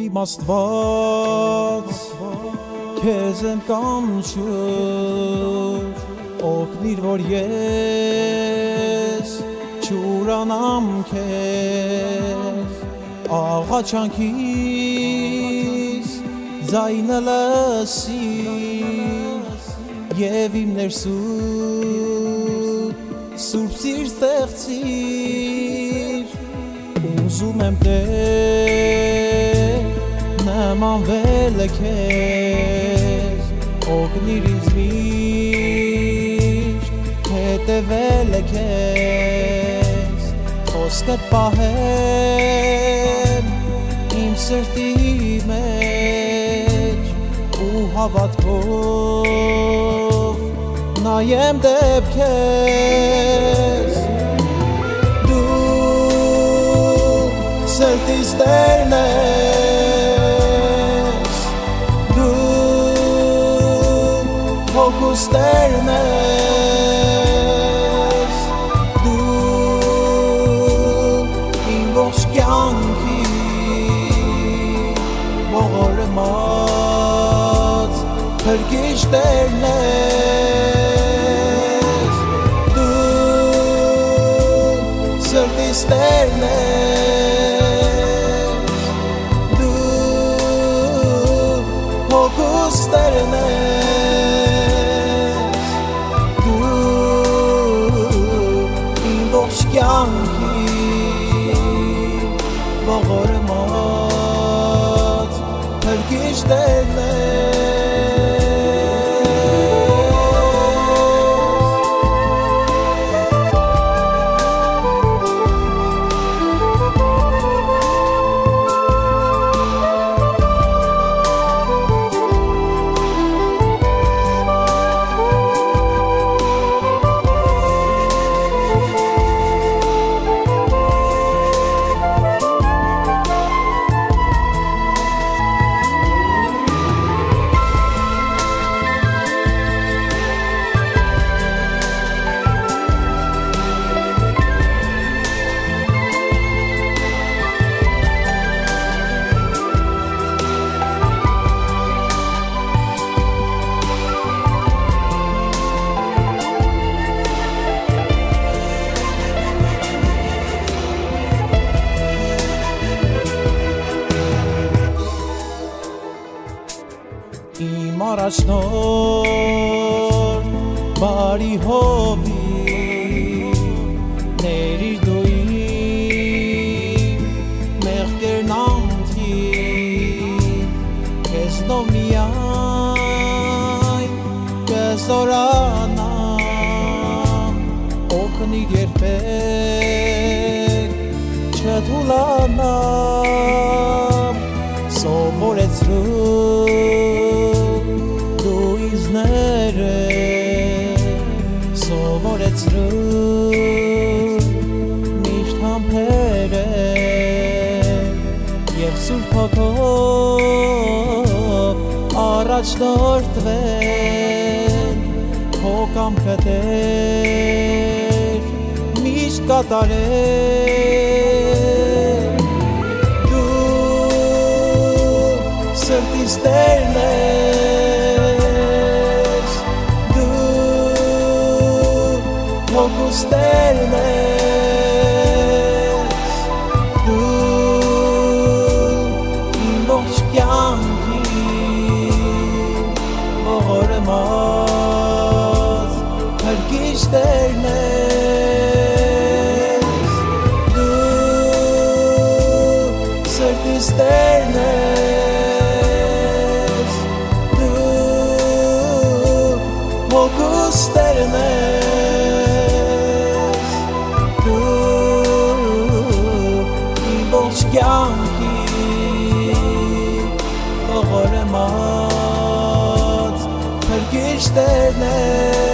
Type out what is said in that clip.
իմ Աստված քեզ եմ կանչում օգնիր որ ես չուրանամ քեզ աղաչանքիս ձայնը լսիր եւ իմ ներսում սուրբ սիր ստեղծիր ուզում եմ Տեր նմանվել քեզ օգնիր ինձ միշտ հետևել քեզ խոսքդ պահեմ իմ սրտի մեջ ու հավատքով նայեմ դեպ քեզ Սրտիս Տերն ես, դու հոգուս Տերն ես, դու իմ ողջ կյանքի ողորմած փրկիչ Տերն ես, դու սրտիս Տերն ես Stern du in ողջ կյանքի ողորմած փրկիչ Տերն Առաջնորդ բարի հովի ներիր դու իմ մեղքերն անթիվ քեզնով միայն կզորանամ օգնիր երբեք չթուլանամ սովորեցրու Սովորեցրու միշտ համբերել և սուրբ հոգով առաջնորդվել քո կամքը Տեր միշտ կատարել դու սրտիս Տերն Հոգուս Տերն ես, դու իմ ողջ կյանքի ողորմած փրկիչ Տերն ես, դու սրտիս Տերն ես, դու հոգուս Տերն ես կյանքի ողորմած փրկիչ Տերն